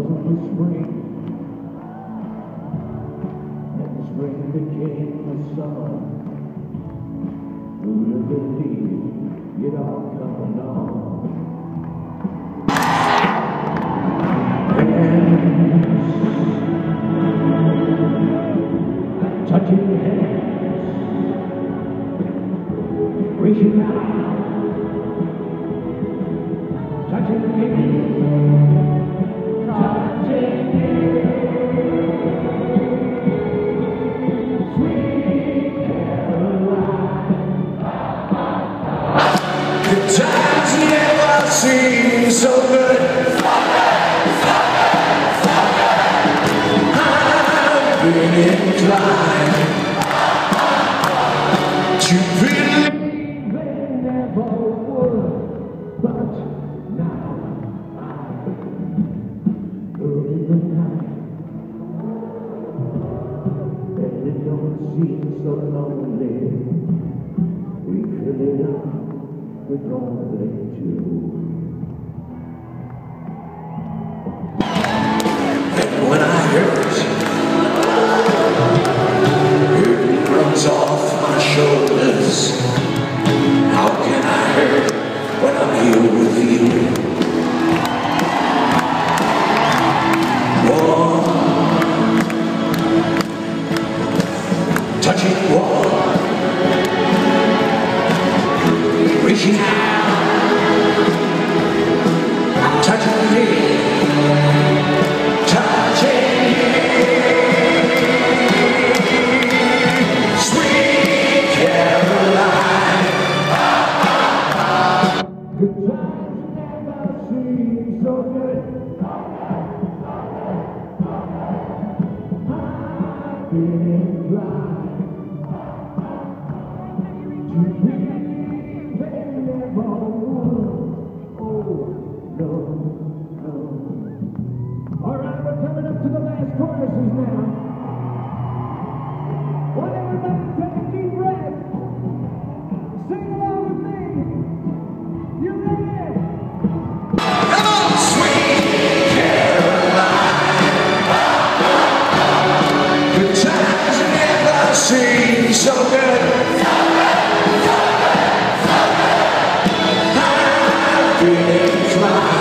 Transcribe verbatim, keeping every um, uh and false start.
wasn't the spring, and the spring became the summer. Who'd have believed it all come along? Hands, touching hands, reaching out, touching me, touching me, sweet Caroline. The times never seem so good. I've been inclined to believe they never would, but now I'm early the night, and it don't seem so lonely. We fill it up with lonely too. And when I hurt, it runs off my shoulders. How can I hurt when I'm here with you? Warm, touching warm, reaching out, touching me, touching me, sweet Caroline. The times never seem so good. I've been inclined to believe they never would. Oh, no, no. All right, we're coming up to the last choruses now. Want everybody to take a deep breath. Sing along with me. You ready? Come on, sweet Caroline. The times never seem so good. I've been inclined